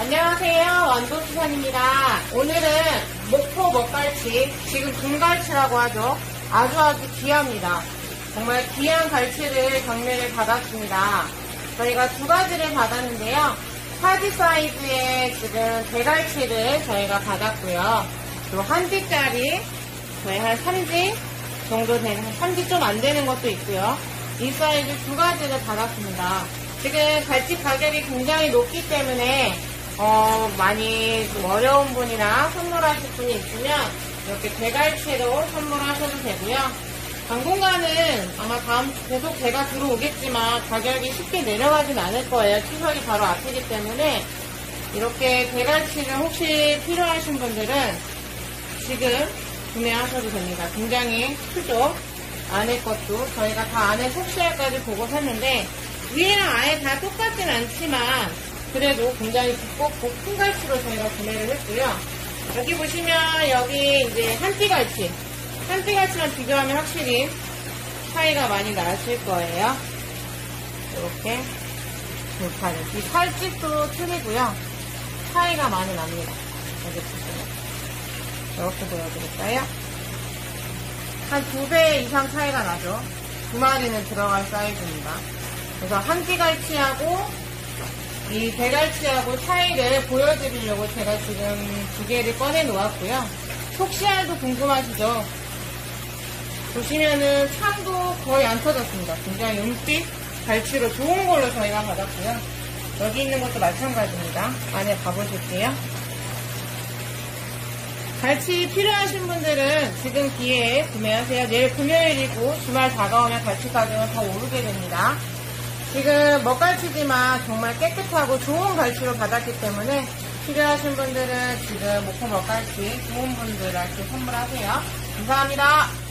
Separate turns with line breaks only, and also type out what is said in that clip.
안녕하세요. 완도수산입니다. 오늘은 목포 먹갈치, 지금 금갈치라고 하죠. 아주 귀합니다. 정말 귀한 갈치를 경매를 받았습니다. 저희가 두 가지를 받았는데요. 사지 사이즈의 지금 대갈치를 저희가 받았고요. 또 한 띠짜리, 저희 한 3지 정도 되는, 3지 좀 안 되는 것도 있고요. 이 사이즈 두 가지를 받았습니다. 지금 갈치 가격이 굉장히 높기 때문에 많이 좀 어려운 분이나 선물하실 분이 있으면 이렇게 대갈치로 선물하셔도 되고요. 당분간은 아마 계속 배가 들어오겠지만 가격이 쉽게 내려가진 않을 거예요. 추석이 바로 앞이기 때문에 이렇게 대갈치를 혹시 필요하신 분들은 지금 구매하셔도 됩니다. 굉장히 크죠? 안에 것도 저희가 다 안에 속시알까지 보고 샀는데 위에랑 아예 다 똑같진 않지만 그래도 굉장히 두껍고 큰 갈치로 저희가 구매를 했고요. 여기 보시면 여기 이제 한띠갈치랑 비교하면 확실히 차이가 많이 나실 거예요. 이렇게 이 살집도 틀리고요. 차이가 많이 납니다. 여기 보시면 이렇게 보여드릴까요? 한 2배 이상 차이가 나죠. 두 마리는 들어갈 사이즈입니다. 그래서 한띠갈치하고 이 대갈치하고 차이를 보여드리려고 제가 지금 두 개를 꺼내 놓았고요. 속시알도 궁금하시죠? 보시면은 창도 거의 안 터졌습니다. 굉장히 은빛 갈치로 좋은 걸로 저희가 받았고요. 여기 있는 것도 마찬가지입니다. 안에 가보실게요. 갈치 필요하신 분들은 지금 기회에 구매하세요. 내일 금요일이고 주말 다가오면 갈치 가격은 더 오르게 됩니다. 지금 먹갈치지만 정말 깨끗하고 좋은 갈치로 받았기 때문에 필요하신 분들은 지금 목포 먹갈치 좋은 분들한테 선물하세요. 감사합니다.